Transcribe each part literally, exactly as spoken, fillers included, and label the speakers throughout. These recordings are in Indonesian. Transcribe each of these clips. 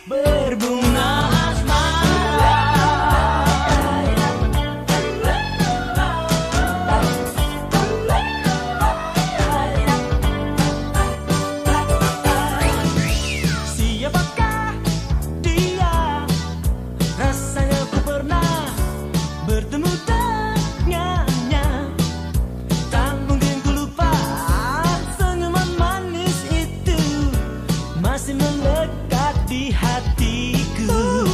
Speaker 1: berbunga asmara. Siapakah dia? Rasanya ku pernah bertemu dengannya. Tak mungkin ku lupa senyuman manis itu masih melekat di hatiku.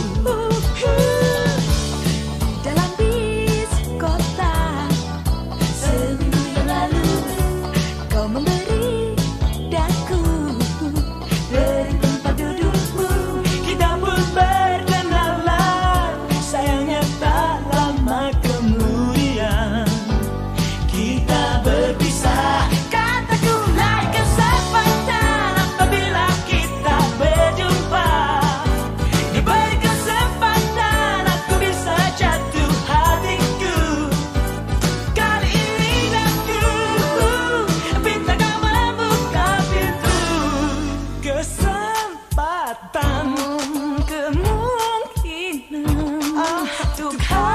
Speaker 2: Dalam bis kota seminggu yang lalu kau memberi daku dari tempat dudukmu.
Speaker 1: Kita pun berkenalan, sayangnya tak lama kemudian kita berpisah. Kataku lain kesempatan apabila kita berjumpa. Diberi kesempatan aku bisa jatuh hatiku. Kali ini aku minta kau membuka pintu. Kesempatan,
Speaker 2: Kemungkinan
Speaker 1: untuk